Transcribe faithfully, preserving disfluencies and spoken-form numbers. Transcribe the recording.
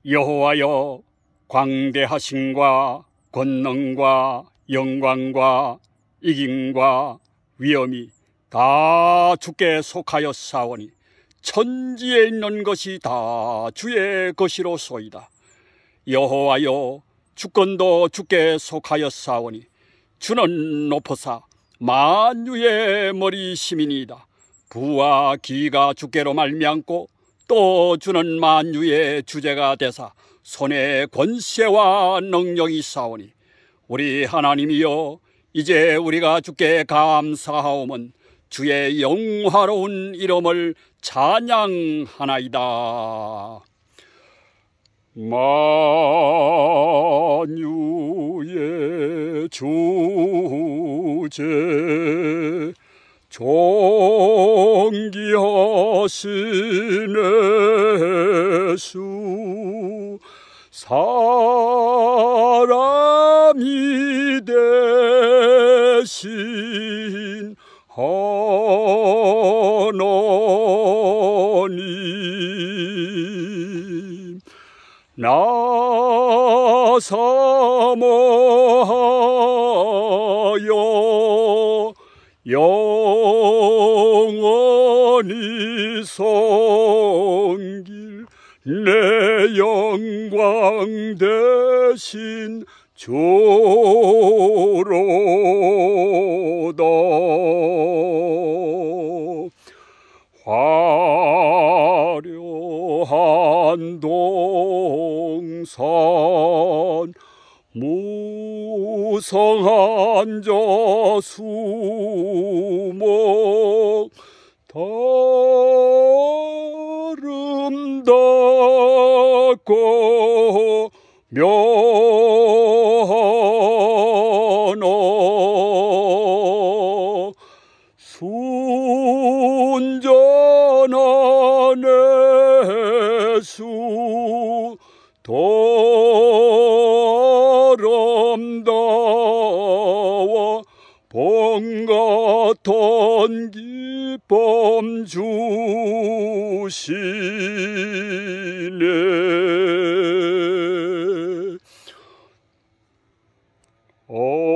여호와여, 광대하심과 권능과 영광과 이김과 위엄이 다 주께 속하였사오니 천지에 있는 것이 다 주의 것이로소이다. 여호와여, 주권도 주께 속하였사오니 주는 높으사 만유의 머리심이니이다. 부와 기가 주께로 말미암고 또 주는 만유의 주제가 되사 손에 권세와 능력이 있사오니 우리 하나님이여, 이제 우리가 주께 감사하오면 주의 영화로운 이름을 찬양하나이다. 만유의 주제 존귀하신 예수, 사람이 되신 하나님, 나 사모하여 영원히 섬길 내 영광 되신 주로다. 화려한 동산, 무성한 저수목, 아름답고 묘하노 순전한 예수, 더 아름다워 봄 같은 기쁨 주시네.